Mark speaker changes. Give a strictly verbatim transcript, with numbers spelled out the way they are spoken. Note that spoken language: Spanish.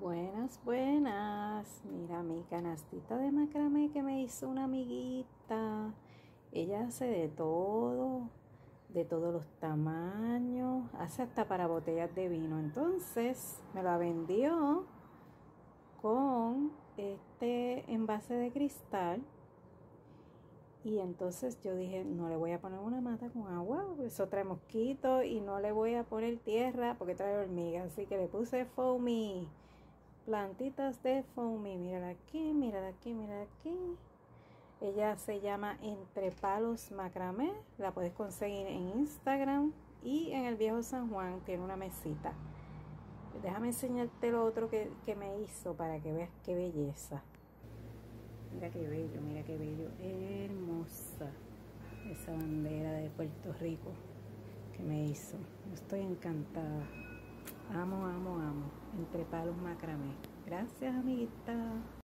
Speaker 1: Buenas, buenas. Mira mi canastita de macramé que me hizo una amiguita. Ella hace de todo, de todos los tamaños, hace hasta para botellas de vino. Entonces me la vendió con este envase de cristal. Y entonces yo dije, no le voy a poner una mata con agua, eso trae mosquitos, y no le voy a poner tierra porque trae hormigas. Así que le puse foamy, plantitas de foamy. Mírala aquí, mírala aquí, mírala aquí. Ella se llama Entre Palos Macramé. La puedes conseguir en Instagram y en el Viejo San Juan tiene una mesita. Déjame enseñarte lo otro que, que me hizo para que veas qué belleza. Mira qué bello, mira qué bello, hermosa esa bandera de Puerto Rico que me hizo. Estoy encantada. Amo, amo, amo. Entre Palos Macramé. Gracias, amiguita.